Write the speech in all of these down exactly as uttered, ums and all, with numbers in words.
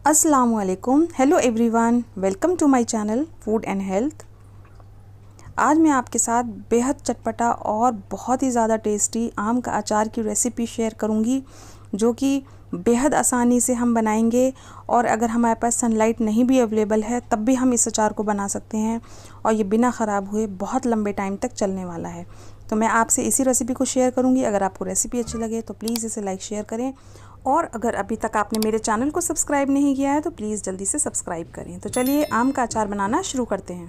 अस्सलामुअलैकुम, hello everyone, welcome to my channel food and health. आज मैं आपके साथ बेहद चटपटा और बहुत ही ज़्यादा टेस्टी आम का अचार की रेसिपी शेयर करूंगी, जो कि बेहद आसानी से हम बनाएंगे। और अगर हमारे पास सनलाइट नहीं भी अवेलेबल है तब भी हम इस अचार को बना सकते हैं और ये बिना ख़राब हुए बहुत लंबे टाइम तक चलने वाला है। तो मैं आपसे इसी रेसिपी को शेयर करूंगी। अगर आपको रेसिपी अच्छी लगे तो प्लीज़ इसे लाइक शेयर करें, और अगर अभी तक आपने मेरे चैनल को सब्सक्राइब नहीं किया है तो प्लीज़ जल्दी से सब्सक्राइब करें। तो चलिए आम का अचार बनाना शुरू करते हैं।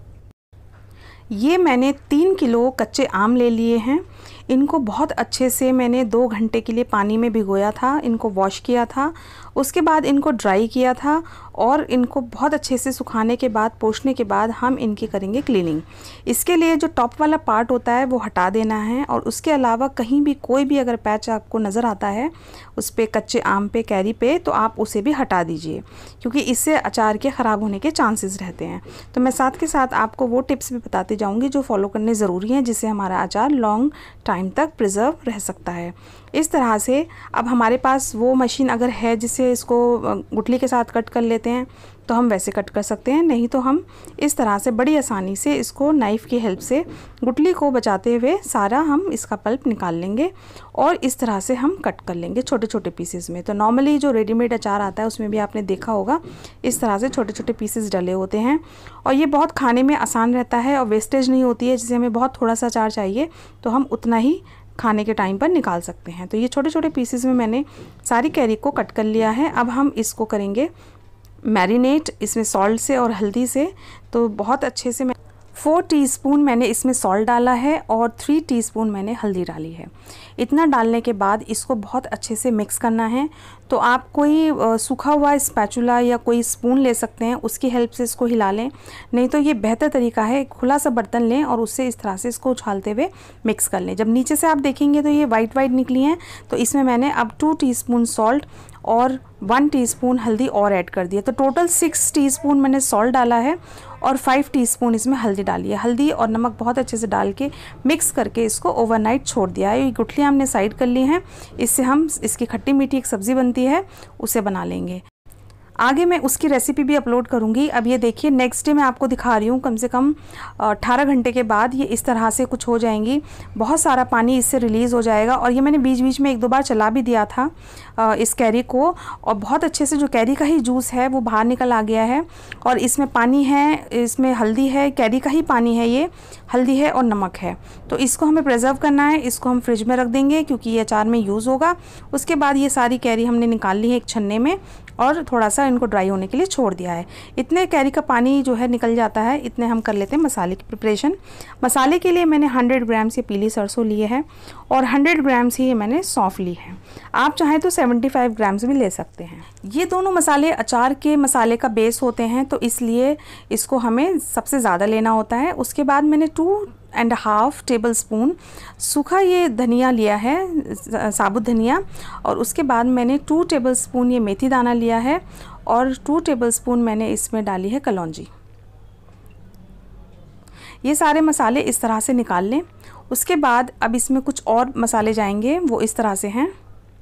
ये मैंने तीन किलो कच्चे आम ले लिए हैं। इनको बहुत अच्छे से मैंने दो घंटे के लिए पानी में भिगोया था, इनको वॉश किया था, उसके बाद इनको ड्राई किया था और इनको बहुत अच्छे से सुखाने के बाद, पोंछने के बाद हम इनकी करेंगे क्लीनिंग। इसके लिए जो टॉप वाला पार्ट होता है वो हटा देना है, और उसके अलावा कहीं भी कोई भी अगर पैच आपको नज़र आता है उस पर, कच्चे आम पे, कैरी पे, तो आप उसे भी हटा दीजिए, क्योंकि इससे अचार के ख़राब होने के चांसेस रहते हैं। तो मैं साथ के साथ आपको वो टिप्स भी बताती जाऊँगी जो फॉलो करने ज़रूरी हैं, जिससे हमारा अचार लॉन्ग टाइम तक प्रिजर्व रह सकता है। इस तरह से अब हमारे पास वो मशीन अगर है जिससे इसको गुठली के साथ कट कर लेते हैं तो हम वैसे कट कर सकते हैं, नहीं तो हम इस तरह से बड़ी आसानी से इसको नाइफ़ की हेल्प से गुठली को बचाते हुए सारा हम इसका पल्प निकाल लेंगे और इस तरह से हम कट कर लेंगे छोटे छोटे पीसेस में। तो नॉर्मली जो रेडीमेड अचार आता है उसमें भी आपने देखा होगा इस तरह से छोटे छोटे पीसेस डले होते हैं, और ये बहुत खाने में आसान रहता है और वेस्टेज नहीं होती है। जैसे हमें बहुत थोड़ा सा अचार चाहिए तो हम उतना ही खाने के टाइम पर निकाल सकते हैं। तो ये छोटे छोटे पीसेस में मैंने सारी कैरी को कट कर लिया है। अब हम इसको करेंगे मैरिनेट, इसमें सॉल्ट से और हल्दी से। तो बहुत अच्छे से मैं फोर टीस्पून मैंने इसमें सॉल्ट डाला है और थ्री टीस्पून मैंने हल्दी डाली है। इतना डालने के बाद इसको बहुत अच्छे से मिक्स करना है। तो आप कोई सूखा हुआ स्पैचुला या कोई स्पून ले सकते हैं, उसकी हेल्प से इसको हिला लें, नहीं तो ये बेहतर तरीका है खुला सा बर्तन लें और उससे इस तरह से इसको उछालते हुए मिक्स कर लें। जब नीचे से आप देखेंगे तो ये वाइट वाइट निकली हैं, तो इसमें मैंने अब टू टीस्पून सॉल्ट और वन टीस्पून हल्दी और ऐड कर दिया। तो टोटल सिक्स टीस्पून मैंने सॉल्ट डाला है और फाइव टीस्पून इसमें हल्दी डाली है। हल्दी और नमक बहुत अच्छे से डाल के मिक्स करके इसको ओवरनाइट छोड़ दिया है। ये गुठलियाँ हमने साइड कर ली हैं, इससे हम इसकी खट्टी मीठी एक सब्ज़ी बनती है उसे बना लेंगे। आगे मैं उसकी रेसिपी भी अपलोड करूंगी। अब ये देखिए नेक्स्ट डे मैं आपको दिखा रही हूँ, कम से कम अठारह घंटे के बाद ये इस तरह से कुछ हो जाएंगी। बहुत सारा पानी इससे रिलीज़ हो जाएगा, और ये मैंने बीच बीच में एक दो बार चला भी दिया था इस कैरी को, और बहुत अच्छे से जो कैरी का ही जूस है वो बाहर निकल आ गया है। और इसमें पानी है, इसमें हल्दी है, कैरी का ही पानी है, ये हल्दी है और नमक है। तो इसको हमें प्रिजर्व करना है, इसको हम फ्रिज में रख देंगे क्योंकि ये अचार में यूज़ होगा। उसके बाद ये सारी कैरी हमने निकाल ली है एक छन्ने में और थोड़ा सा इनको ड्राई होने के लिए छोड़ दिया है। इतने कैरी का पानी जो है निकल जाता है, इतने हम कर लेते हैं मसाले की प्रिपरेशन। मसाले के लिए मैंने हंड्रेड ग्राम्स ये पीली सरसों लिए है और हंड्रेड ग्राम्स ही ये मैंने सौंफ ली है। आप चाहें तो सेवेंटी फाइव ग्राम्स भी ले सकते हैं। ये दोनों मसाले अचार के मसाले का बेस होते हैं, तो इसलिए इसको हमें सबसे ज़्यादा लेना होता है। उसके बाद मैंने two and half tablespoon सूखा ये धनिया लिया है, साबुत धनिया, और उसके बाद मैंने टू टेबल स्पून ये मेथी दाना लिया है और टू टेबल स्पून मैंने इसमें डाली है कलौंजी। ये सारे मसाले इस तरह से निकाल लें। उसके बाद अब इसमें कुछ और मसाले जाएंगे, वो इस तरह से हैं।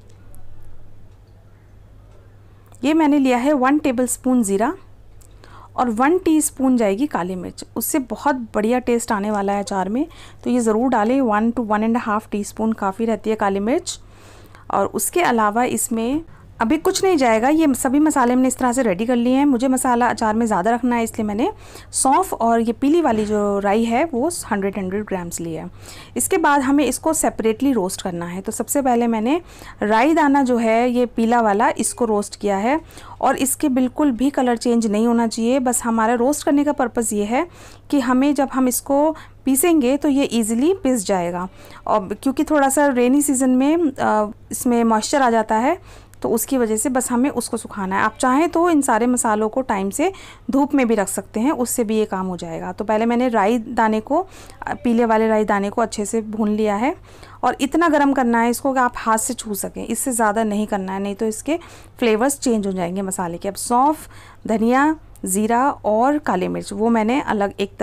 ये मैंने लिया है वन टेबल स्पून ज़ीरा और वन टीस्पून जाएगी काली मिर्च। उससे बहुत बढ़िया टेस्ट आने वाला है अचार में, तो ये ज़रूर डालें। One two one and half teaspoon काफ़ी रहती है काली मिर्च। और उसके अलावा इसमें अभी कुछ नहीं जाएगा। ये सभी मसाले हमने इस तरह से रेडी कर लिए हैं। मुझे मसाला अचार में ज़्यादा रखना है, इसलिए मैंने सौंफ और ये पीली वाली जो राई है वो हंड्रेड हंड्रेड ग्राम्स लिया है। इसके बाद हमें इसको सेपरेटली रोस्ट करना है। तो सबसे पहले मैंने राई दाना जो है ये पीला वाला, इसको रोस्ट किया है, और इसके बिल्कुल भी कलर चेंज नहीं होना चाहिए। बस हमारा रोस्ट करने का पर्पज़ ये है कि हमें जब हम इसको पीसेंगे तो ये इजीली पिस जाएगा, और क्योंकि थोड़ा सा रेनी सीज़न में इसमें मॉइस्चर आ जाता है, तो उसकी वजह से बस हमें उसको सुखाना है। आप चाहें तो इन सारे मसालों को टाइम से धूप में भी रख सकते हैं, उससे भी ये काम हो जाएगा। तो पहले मैंने राई दाने को, पीले वाले राई दाने को अच्छे से भून लिया है, और इतना गर्म करना है इसको कि आप हाथ से छू सकें, इससे ज़्यादा नहीं करना है, नहीं तो इसके फ्लेवर्स चेंज हो जाएंगे मसाले के। अब सौंफ, धनिया, ज़ीरा और काली मिर्च वो मैंने अलग एक तरफ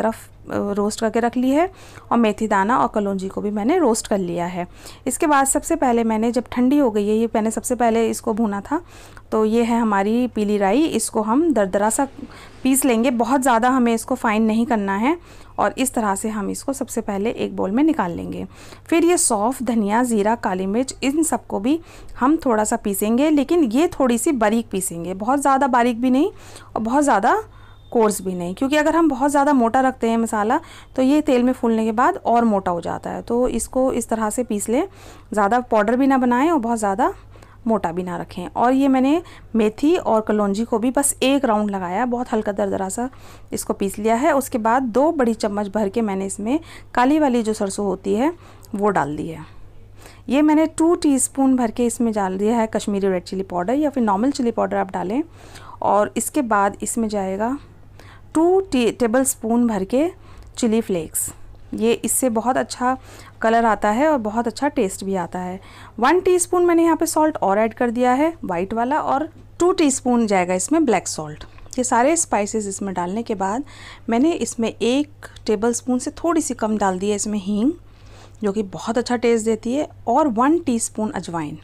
रोस्ट करके रख ली है और मेथी दाना और कलौंजी को भी मैंने रोस्ट कर लिया है। इसके बाद सबसे पहले मैंने, जब ठंडी हो गई है, ये मैंने सबसे पहले इसको भूना था, तो ये है हमारी पीली राई। इसको हम दरदरा सा पीस लेंगे, बहुत ज़्यादा हमें इसको फाइन नहीं करना है। और इस तरह से हम इसको सबसे पहले एक बोल में निकाल लेंगे। फिर ये सौंफ, धनिया, ज़ीरा, काली मिर्च, इन सबको भी हम थोड़ा सा पीसेंगे, लेकिन ये थोड़ी सी बारीक पीसेंगे, बहुत ज़्यादा बारीक भी नहीं और बहुत ज़्यादा कोर्स भी नहीं, क्योंकि अगर हम बहुत ज़्यादा मोटा रखते हैं मसाला तो ये तेल में फूलने के बाद और मोटा हो जाता है। तो इसको इस तरह से पीस लें, ज़्यादा पाउडर भी ना बनाएं और बहुत ज़्यादा मोटा भी ना रखें। और ये मैंने मेथी और कलौंजी को भी बस एक राउंड लगाया, बहुत हल्का दरदरा सा इसको पीस लिया है। उसके बाद दो बड़ी चम्मच भर के मैंने इसमें काली वाली जो सरसों होती है वो डाल दी है। ये मैंने टू टीस्पून भर के इसमें डाल दिया है कश्मीरी रेड चिली पाउडर, या फिर नॉर्मल चिली पाउडर आप डालें। और इसके बाद इसमें जाएगा टू टेबल स्पून भर के चिली फ्लेक्स। ये इससे बहुत अच्छा कलर आता है और बहुत अच्छा टेस्ट भी आता है। वन टीस्पून मैंने यहाँ पे सॉल्ट और ऐड कर दिया है, वाइट वाला, और टू टीस्पून जाएगा इसमें ब्लैक सॉल्ट। ये सारे स्पाइसेस इसमें डालने के बाद मैंने इसमें एक टेबलस्पून से थोड़ी सी कम डाल दी है इसमें हींग, जो कि बहुत अच्छा टेस्ट देती है, और वन टीस्पून अजवाइन।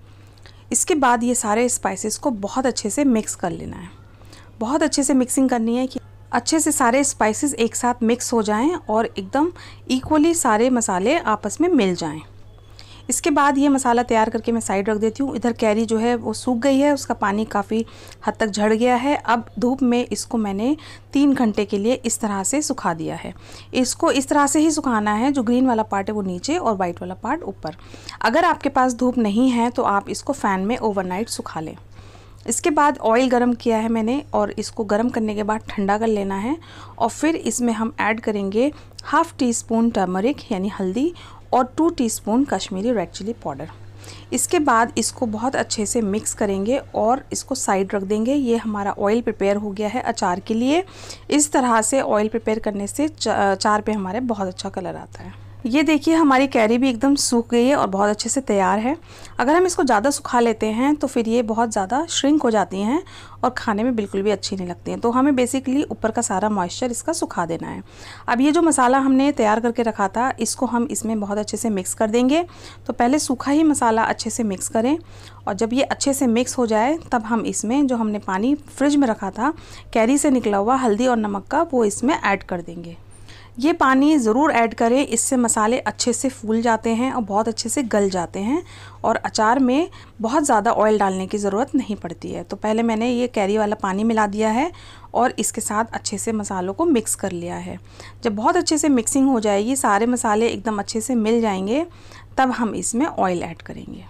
इसके बाद ये सारे स्पाइसेस को बहुत अच्छे से मिक्स कर लेना है। बहुत अच्छे से मिक्सिंग करनी है कि अच्छे से सारे स्पाइसेस एक साथ मिक्स हो जाएं और एकदम इक्वली सारे मसाले आपस में मिल जाएं। इसके बाद ये मसाला तैयार करके मैं साइड रख देती हूँ। इधर कैरी जो है वो सूख गई है, उसका पानी काफ़ी हद तक झड़ गया है। अब धूप में इसको मैंने तीन घंटे के लिए इस तरह से सुखा दिया है। इसको इस तरह से ही सुखाना है, जो ग्रीन वाला पार्ट है वो नीचे और वाइट वाला पार्ट ऊपर। अगर आपके पास धूप नहीं है तो आप इसको फ़ैन में ओवरनाइट सुखा लें। इसके बाद ऑयल गरम किया है मैंने, और इसको गरम करने के बाद ठंडा कर लेना है। और फिर इसमें हम ऐड करेंगे हाफ़ टी स्पून टर्मरिक यानी हल्दी और two teaspoon Kashmiri red chilli powder. इसके बाद इसको बहुत अच्छे से मिक्स करेंगे और इसको साइड रख देंगे। ये हमारा ऑयल प्रिपेयर हो गया है अचार के लिए। इस तरह से ऑयल प्रिपेयर करने से अचार पे हमारे बहुत अच्छा कलर आता है। ये देखिए हमारी कैरी भी एकदम सूख गई है और बहुत अच्छे से तैयार है। अगर हम इसको ज़्यादा सुखा लेते हैं तो फिर ये बहुत ज़्यादा श्रिंक हो जाती हैं और खाने में बिल्कुल भी अच्छी नहीं लगती हैं। तो हमें बेसिकली ऊपर का सारा मॉइस्चर इसका सुखा देना है। अब ये जो मसाला हमने तैयार करके रखा था, इसको हम इसमें बहुत अच्छे से मिक्स कर देंगे। तो पहले सूखा ही मसाला अच्छे से मिक्स करें, और जब ये अच्छे से मिक्स हो जाए तब हम इसमें जो हमने पानी फ्रिज में रखा था कैरी से निकला हुआ हल्दी और नमक का, वो इसमें ऐड कर देंगे। ये पानी ज़रूर ऐड करें, इससे मसाले अच्छे से फूल जाते हैं और बहुत अच्छे से गल जाते हैं, और अचार में बहुत ज़्यादा ऑयल डालने की ज़रूरत नहीं पड़ती है। तो पहले मैंने ये कैरी वाला पानी मिला दिया है और इसके साथ अच्छे से मसालों को मिक्स कर लिया है। जब बहुत अच्छे से मिक्सिंग हो जाएगी, सारे मसाले एकदम अच्छे से मिल जाएंगे, तब हम इसमें ऑयल ऐड करेंगे।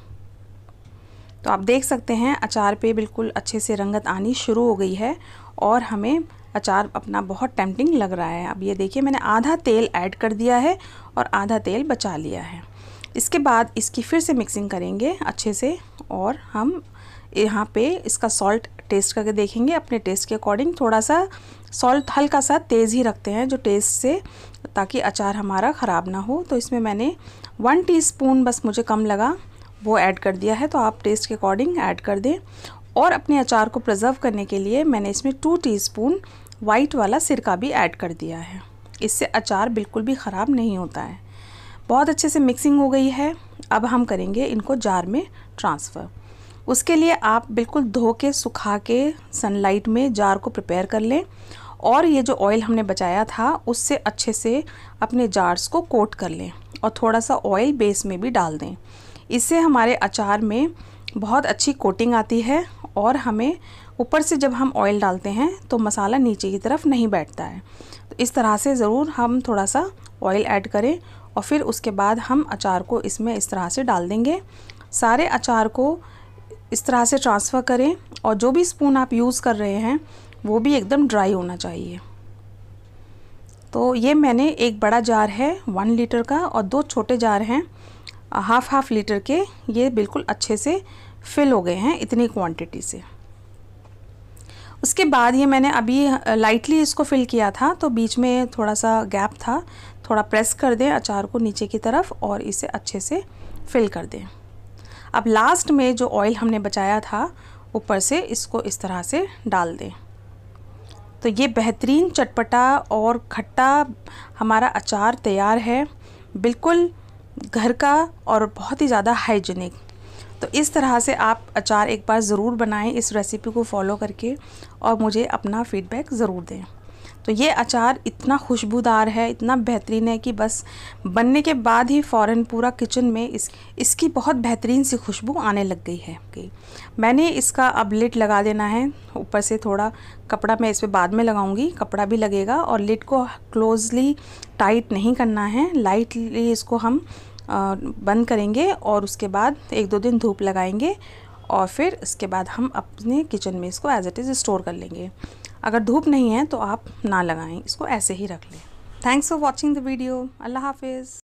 तो आप देख सकते हैं अचार पे बिल्कुल अच्छे से रंगत आनी शुरू हो गई है और हमें अचार अपना बहुत टेम्पटिंग लग रहा है। अब ये देखिए मैंने आधा तेल ऐड कर दिया है और आधा तेल बचा लिया है। इसके बाद इसकी फिर से मिक्सिंग करेंगे अच्छे से, और हम यहाँ पे इसका सॉल्ट टेस्ट करके देखेंगे अपने टेस्ट के अकॉर्डिंग। थोड़ा सा सॉल्ट हल्का सा तेज़ ही रखते हैं जो टेस्ट से, ताकि अचार हमारा ख़राब ना हो। तो इसमें मैंने वन टीस्पून बस मुझे कम लगा वो ऐड कर दिया है, तो आप टेस्ट के अकॉर्डिंग ऐड कर दें। और अपने अचार को प्रिजर्व करने के लिए मैंने इसमें टू टीस्पून वाइट वाला सिरका भी ऐड कर दिया है। इससे अचार बिल्कुल भी ख़राब नहीं होता है। बहुत अच्छे से मिक्सिंग हो गई है। अब हम करेंगे इनको जार में ट्रांसफ़र। उसके लिए आप बिल्कुल धो के सुखा के सनलाइट में जार को प्रिपेयर कर लें, और ये जो ऑयल हमने बचाया था उससे अच्छे से अपने जार्स को कोट कर लें, और थोड़ा सा ऑयल बेस में भी डाल दें। इससे हमारे अचार में बहुत अच्छी कोटिंग आती है, और हमें ऊपर से जब हम ऑयल डालते हैं तो मसाला नीचे की तरफ नहीं बैठता है। तो इस तरह से ज़रूर हम थोड़ा सा ऑयल ऐड करें, और फिर उसके बाद हम अचार को इसमें इस तरह से डाल देंगे। सारे अचार को इस तरह से ट्रांसफ़र करें, और जो भी स्पून आप यूज़ कर रहे हैं वो भी एकदम ड्राई होना चाहिए। तो ये मैंने एक बड़ा जार है वन लीटर का, और दो छोटे जार हैं हाफ़ हाफ़ लीटर के। ये बिल्कुल अच्छे से फिल हो गए हैं इतनी क्वांटिटी से। उसके बाद ये मैंने अभी लाइटली इसको फिल किया था, तो बीच में थोड़ा सा गैप था। थोड़ा प्रेस कर दें अचार को नीचे की तरफ और इसे अच्छे से फिल कर दें। अब लास्ट में जो ऑयल हमने बचाया था ऊपर से, इसको इस तरह से डाल दें। तो ये बेहतरीन चटपटा और खट्टा हमारा अचार तैयार है, बिल्कुल घर का और बहुत ही ज़्यादा हाइजीनिक। तो इस तरह से आप अचार एक बार ज़रूर बनाएं इस रेसिपी को फॉलो करके, और मुझे अपना फीडबैक ज़रूर दें। तो ये अचार इतना खुशबूदार है, इतना बेहतरीन है कि बस बनने के बाद ही फ़ौरन पूरा किचन में इस इसकी बहुत बेहतरीन सी खुशबू आने लग गई है। मैंने इसका अब लिड लगा देना है, ऊपर से थोड़ा कपड़ा मैं इस पर बाद में लगाऊंगी, कपड़ा भी लगेगा, और लिड को क्लोजली टाइट नहीं करना है, लाइटली इसको हम बंद करेंगे और उसके बाद एक दो दिन धूप लगाएंगे और फिर इसके बाद हम अपने किचन में इसको एज इट इज़ स्टोर कर लेंगे। अगर धूप नहीं है तो आप ना लगाएं, इसको ऐसे ही रख लें। Thanks for watching the video. Allah हाफिज़।